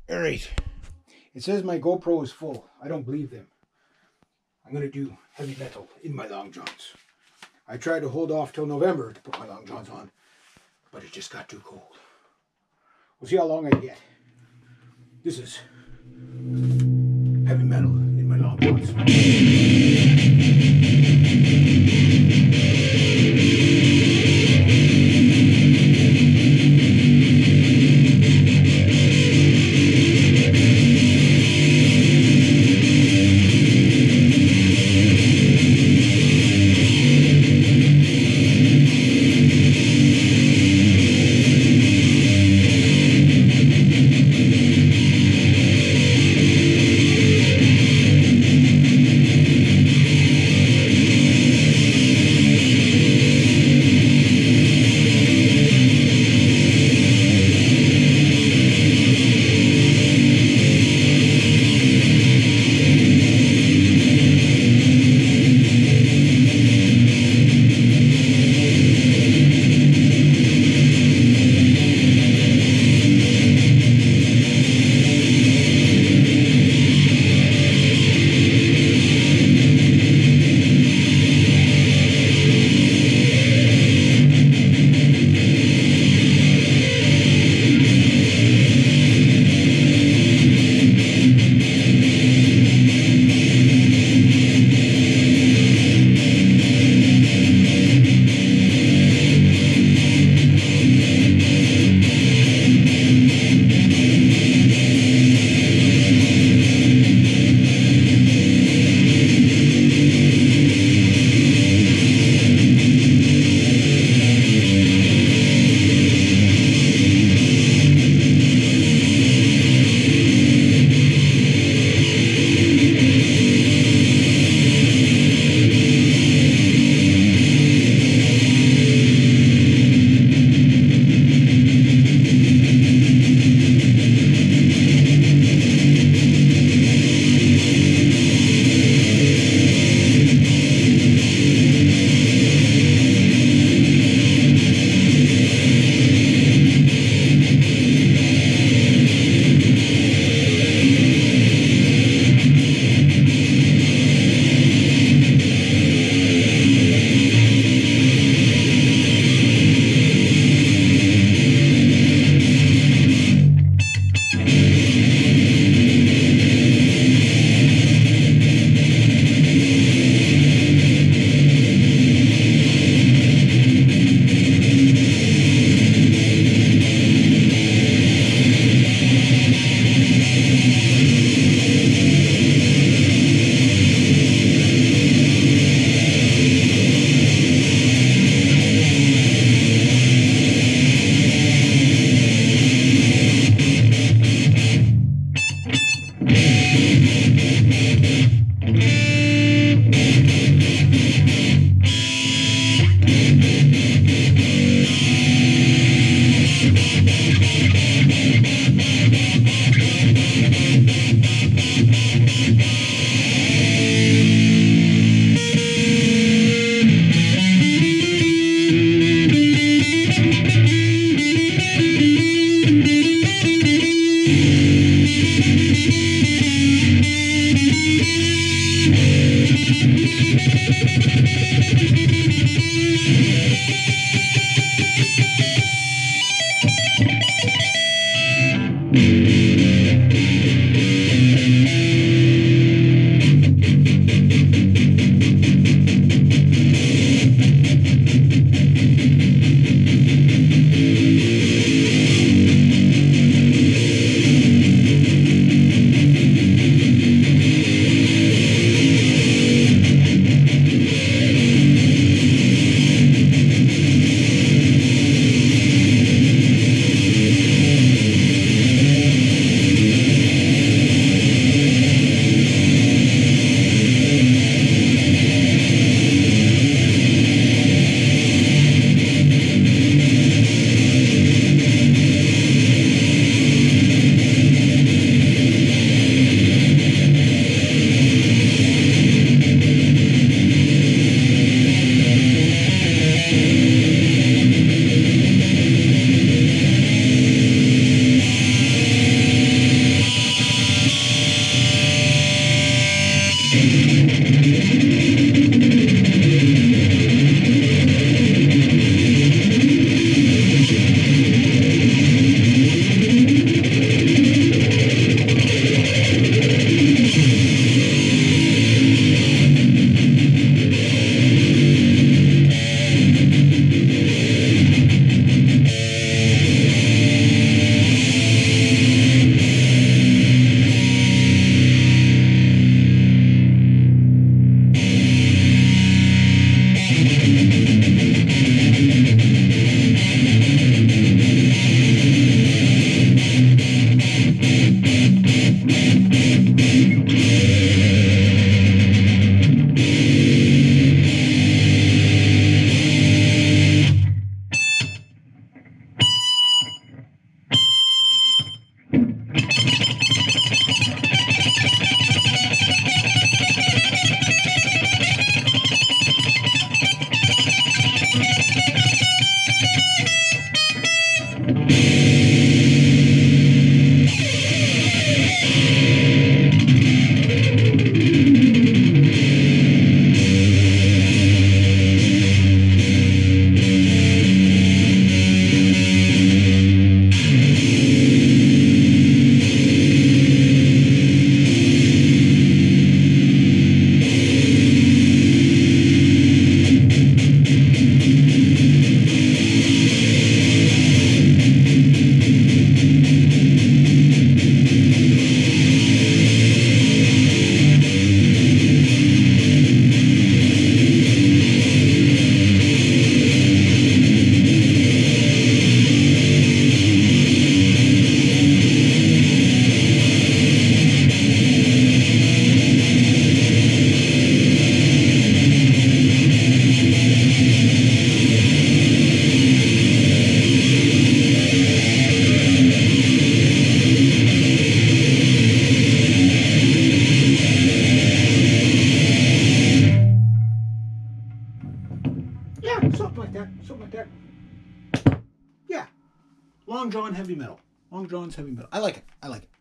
Alright, it says my GoPro is full. I don't believe them. I'm going to do heavy metal in my long johns. I tried to hold off till November to put my long johns on, but it just got too cold. We'll see how long I get. This is heavy metal in my long johns. Yeah, something like that. Something like that. Yeah. Long John heavy metal. Long John's heavy metal. I like it. I like it.